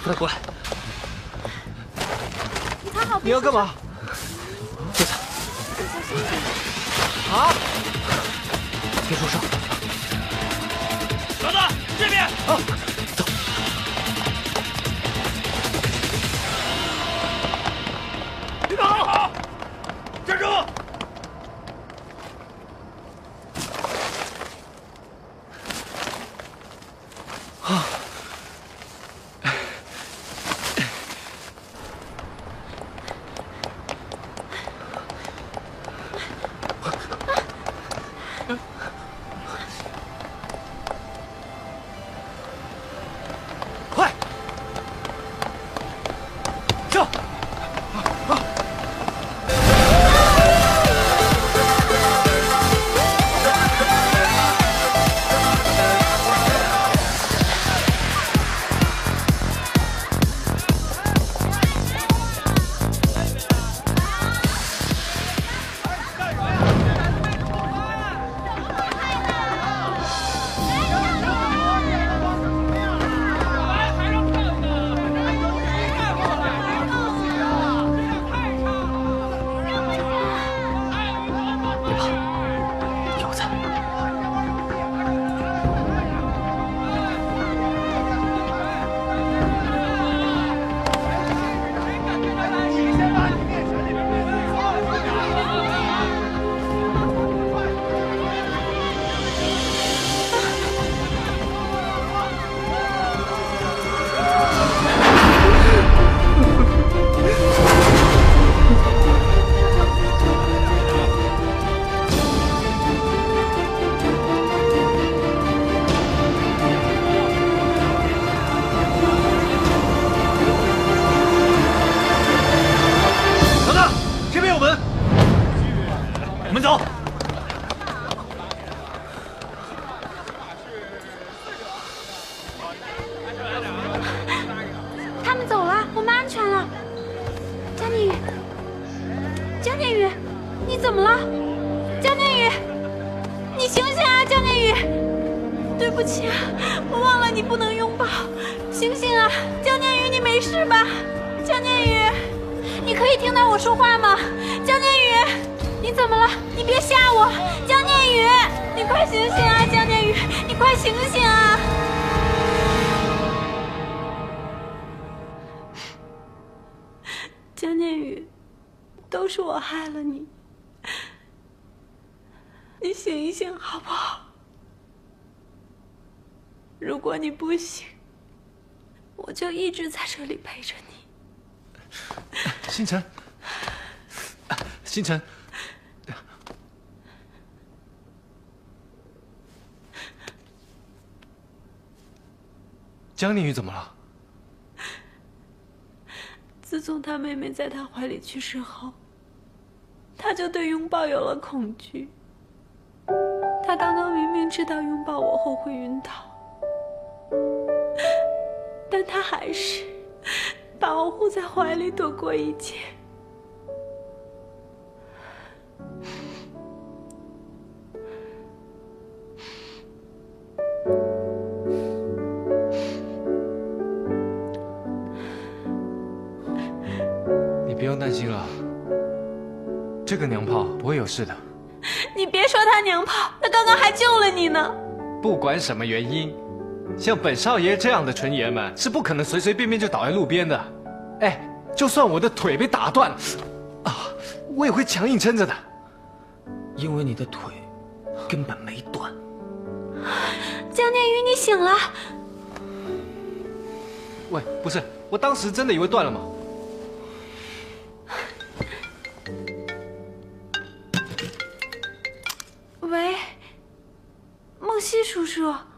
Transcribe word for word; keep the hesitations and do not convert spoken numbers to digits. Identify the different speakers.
Speaker 1: 快过来！
Speaker 2: 你看好，
Speaker 1: 你要干嘛？别踩！啊！别受伤！
Speaker 3: 小子，这边！
Speaker 1: 啊！走！
Speaker 3: 别跑！站住！
Speaker 1: 啊！快！走！啊！
Speaker 3: 我们走。
Speaker 2: 他们走了，我们安全了。江念宇，江念宇，你怎么了？江念宇，你醒醒啊，江念宇！对不起啊，我忘了你不能拥抱。醒醒啊，江念宇，你没事吧？江念宇，你可以听到我说话吗？江念宇。 你怎么了？你别吓我，江念宇，你快醒醒啊！江念宇，你快醒醒啊！江念宇，都是我害了你，你醒一醒好不好？如果你不醒，我就一直在这里陪着你。
Speaker 1: 星辰，星辰。 江念宇怎么了？
Speaker 2: 自从他妹妹在他怀里去世后，他就对拥抱有了恐惧。他刚刚明明知道拥抱我后会晕倒，但他还是把我护在怀里躲过一劫。
Speaker 1: 不用担心了，这个娘炮不会有事的。
Speaker 2: 你别说他娘炮，他刚刚还救了你呢。
Speaker 1: 不管什么原因，像本少爷这样的纯爷们是不可能随随便便就倒在路边的。哎，就算我的腿被打断，啊，我也会强硬撑着的。
Speaker 4: 因为你的腿根本没断。
Speaker 2: 江念宇，你醒了？
Speaker 1: 喂，不是，我当时真的以为断了吗？
Speaker 2: 喂，梦溪叔叔。